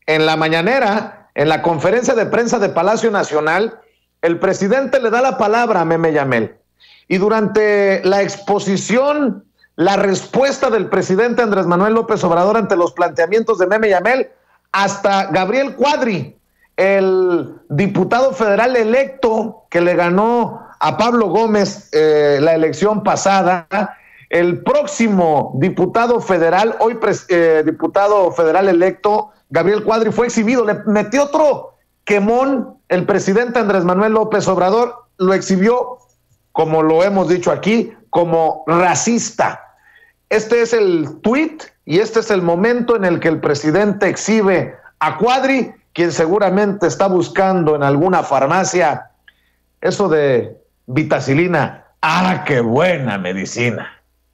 en la mañanera, en la conferencia de prensa de Palacio Nacional, el presidente le da la palabra a Meme Yamel. Y durante la exposición, la respuesta del presidente Andrés Manuel López Obrador ante los planteamientos de Meme Yamel, hasta Gabriel Cuadri, el diputado federal electo que le ganó a Pablo Gómez la elección pasada, el próximo diputado federal, hoy diputado federal electo, Gabriel Cuadri, fue exhibido. Le metió otro quemón el presidente Andrés Manuel López Obrador, lo exhibió, como lo hemos dicho aquí, como racista. Este es el tuit y este es el momento en el que el presidente exhibe a Cuadri, quien seguramente está buscando en alguna farmacia eso de vitacilina. ¡Ah, qué buena medicina!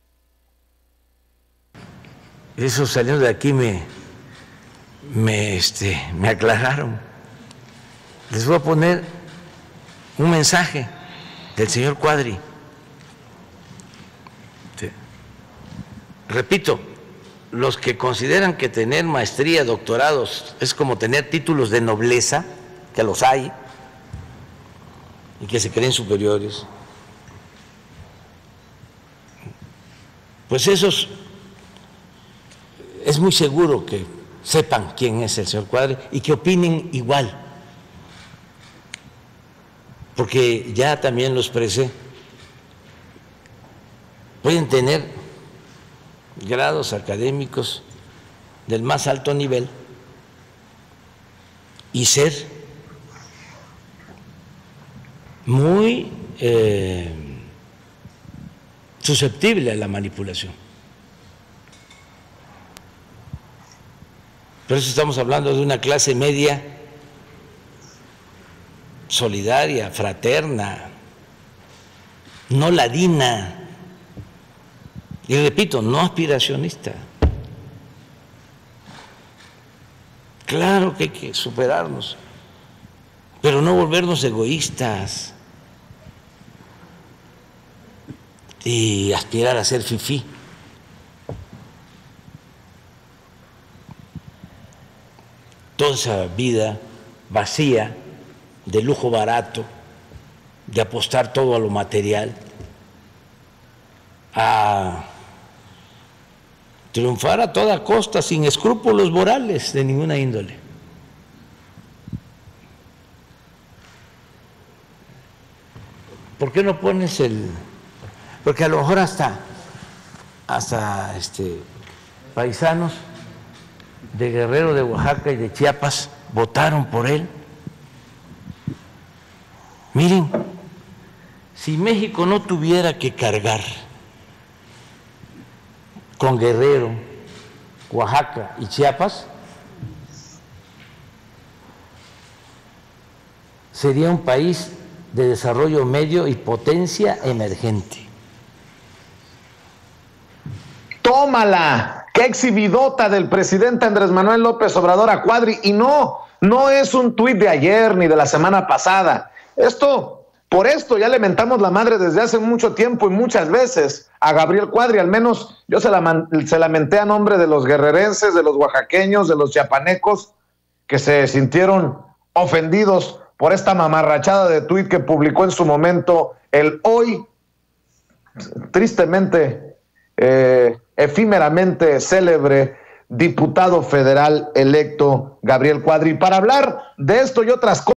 Esos saliendo de aquí me aclararon. Les voy a poner un mensaje del señor Cuadri. Repito, los que consideran que tener maestría, doctorados, es como tener títulos de nobleza, que los hay, y que se creen superiores, pues esos es muy seguro que sepan quién es el señor Cuadri y que opinen igual, porque ya también lo expresé, pueden tener grados académicos del más alto nivel y ser muy susceptible a la manipulación. Por eso estamos hablando de una clase media solidaria, fraterna, no ladina. Y repito, no aspiracionista. Claro que hay que superarnos, pero no volvernos egoístas y aspirar a ser fifí. Toda esa vida vacía, de lujo barato, de apostar todo a lo material, a triunfar a toda costa, sin escrúpulos morales de ninguna índole. ¿Por qué no pones el...? Porque a lo mejor hasta paisanos de Guerrero, de Oaxaca y de Chiapas votaron por él. Miren, si México no tuviera que cargar con Guerrero, Oaxaca y Chiapas, sería un país de desarrollo medio y potencia emergente. ¡Tómala! ¡Qué exhibidota del presidente Andrés Manuel López Obrador a Cuadri! Y no es un tuit de ayer ni de la semana pasada. Por esto ya le mentamos la madre desde hace mucho tiempo y muchas veces a Gabriel Cuadri. Al menos yo se la menté a nombre de los guerrerenses, de los oaxaqueños, de los chiapanecos, que se sintieron ofendidos por esta mamarrachada de tuit que publicó en su momento el hoy tristemente, efímeramente célebre diputado federal electo Gabriel Cuadri. Para hablar de esto y otras cosas,